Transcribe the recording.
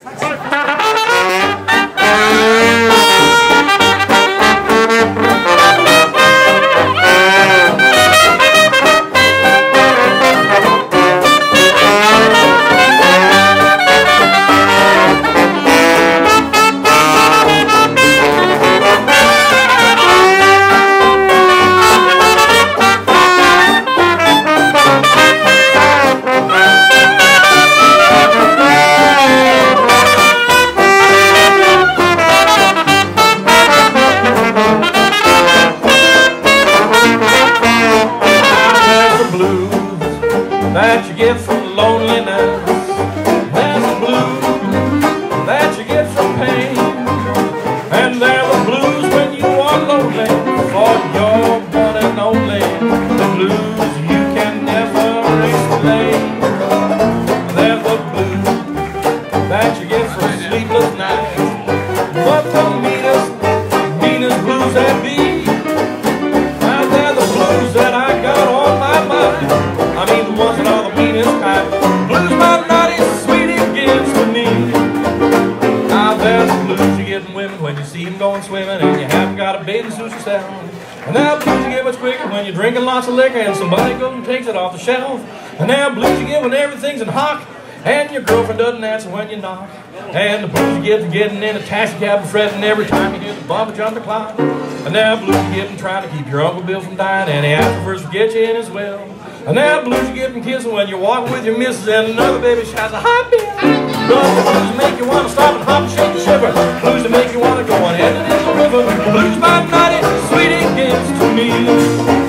That you get from loneliness, there's the blues that you get from pain, and there are the blues when you are lonely for your one and only, the blues you can never explain. There's the blues that you get from sleepless nights, but the meanest blues that be, and they're the blues that I got on my mind. I mean the ones that are the meanest kind. Blues by night is sweet it gives to me. Now there's the blues you get in women when you see them going swimming and you haven't got a bathing suit yourself. And now blues you get much quicker when you're drinking lots of liquor and somebody goes and takes it off the shelf. And now blues you get when everything's in hock and your girlfriend doesn't answer when you knock. And the blues you get for getting in a taxi cab and fretting every time you hear the bumper jump the clock. And now blues you get from trying to keep your Uncle Bill from dying and he afterwards forget you in his will. And now blues you get from kissing when you're walking with your missus and another baby shouts a hot beat. Blues make you want to stop and hop and shake and shiver. Blues to make you want to go on heading in the river. Blues by night, it's sweet it gives to me.